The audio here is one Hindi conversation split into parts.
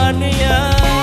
मेहरबानियां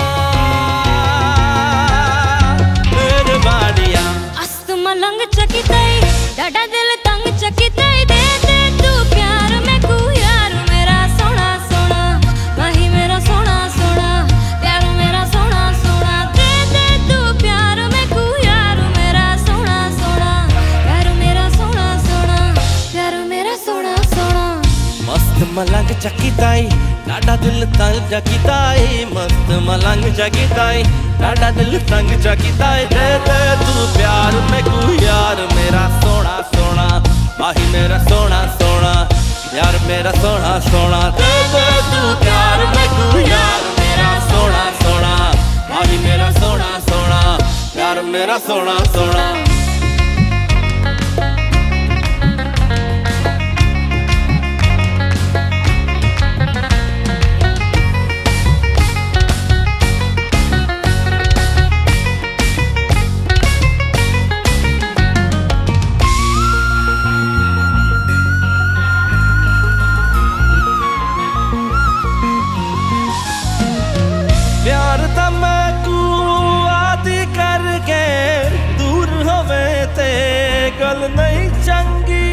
मेहरबानियां। अस्त मलंग चकितई डाडा दिल तंग चकितई दे दे तू प्यार में को यार मेरा सोना सोना माही मेरा सोना सोना प्यार मेरा सोना सोना दे दे तू प्यार में को यार मेरा सोना सोना प्यार मेरा सोना सोना प्यार मेरा सोना सोना। मस्त मलंग चकिताई डाडा दिल तंग चकिताई मस्त मलंग चकिताई डाडा दिल तंग चकिताई दे दे तू प्यार में को यार मेरा सोना सोना माही मेरा सोना सोना यार मेरा सोना सोना दे दे तू प्यार में को यार मेरा सोना सोना माही मेरा सोना सोना यार मेरा सोना सोना। प्यार ता मैं को आदि करके दूर होवे ते गल नहीं चंगी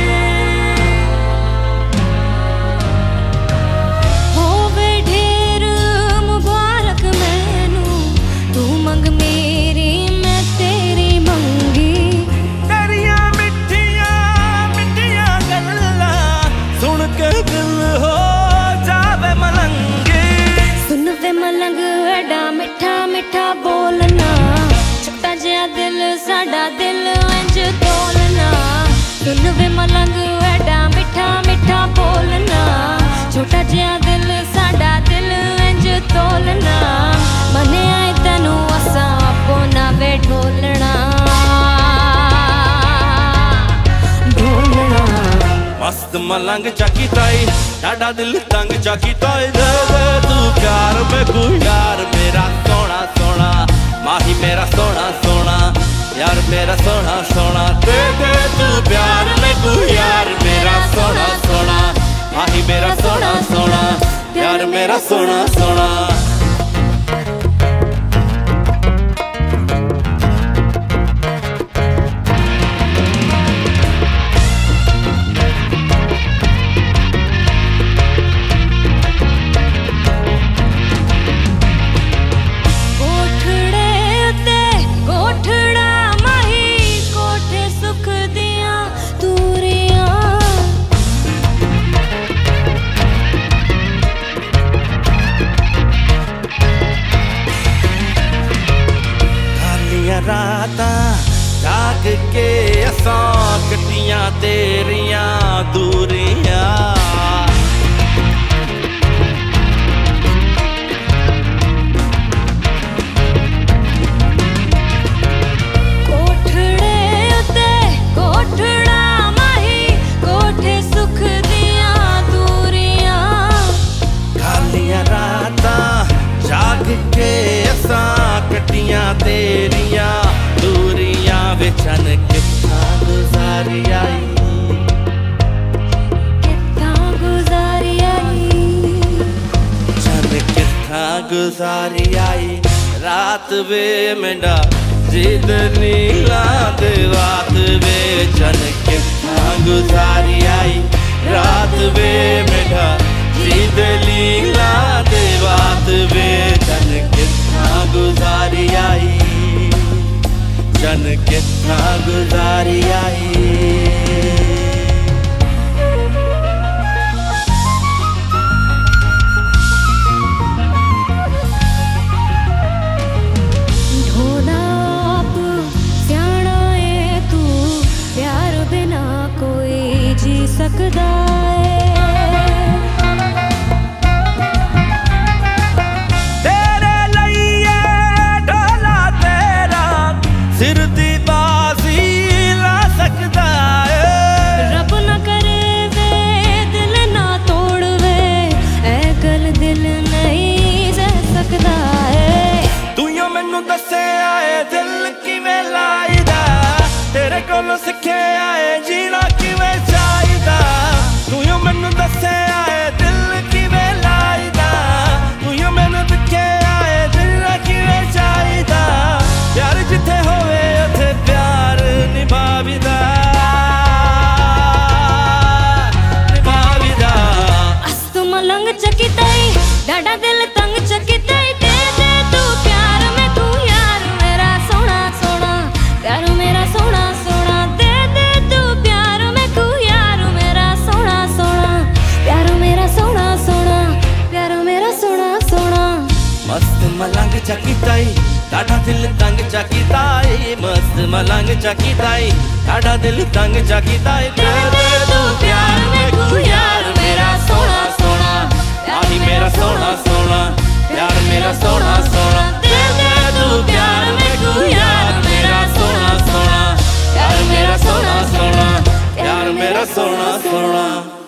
होवे ढेर मुबारक मैनू तू मंग मेरी मैं तेरी मंगी। तेरिया मिठिया मिठिया गल्ला सुन के दिल हो जावे मलंगी। सुन वे मलंग एडा मिठा मिठा बोलना छोटा जिहा दिल साडा दिल इंज तोलना। सुन वे मलंग एडा मिठा मिठा बोलना छोटा जिहा दिल साडा दिल इंज तोलना। मने आए तैनू असा आपो ना वे ढोलना ढोलना। मस्त मलंग चकिताई डाडा दिल तंग चकिताई दे दे तू प्यार में को यार मेरा सोना सोना माही मेरा सोना सोना यार मेरा सोना सोना दे दे तू प्यार में को यार मेरा सोना सोना माही मेरा सोना सोना यार मेरा सोना सोना। रातां जाग के असां कटियां तेरियां दूरियां कोठड़े उत्ते कोठड़ा माही कोठे सुख दियां दूरियां। खालियां रातां जाग के असां कटियां तेरियां दूरियां विचन कित्था गुजारी आई कित्था गुजारी आई चन कित्था गुजारी आई रात वे मेंढा जिद नीला दे रात वे चन कित्था गुजारी आई रात वे मेंढा जिद नीला दे रात वे चन कित्था गुजारी आई चन कित्था गुजारी आई। सकदा तेरे लिए ढोला तेरा सिर दी बाजी ला सकदा है। रब न करे वे दिल ना तोड़ वे ऐ गल दिल नहीं सह सकदा है। तू यो मैनू दसे आए दिल किवें लाईदा तेरे कोलों सिखे आए जीना किवें चाहिदा। तू यो मैनू दसे आए दिल किवें लाईदा तू यो मैनू चकिता दे दे तू प्यार में तू यार मेरा सोना सोना प्यार मेरा सोना सोना दे दे तू प्यार में तू यार मेरा सोना सोना प्यार मेरा सोना सोना प्यार मेरा सोना सोना। मस्त मलंग चकिताई ॾाढा दिल तंग चकिताई मस्त मलंग चकिताई ॾाढा दिल तंग चकिताई दे दे तू प्यार में तू यार मेरा सोना सोना प्यार मेरा सोना सोना प्यार मेरा सोना सोना दे दे तू प्यार में तू यार मेरा सोना सोना प्यार मेरा सोना सोना प्यार मेरा सोना सोना।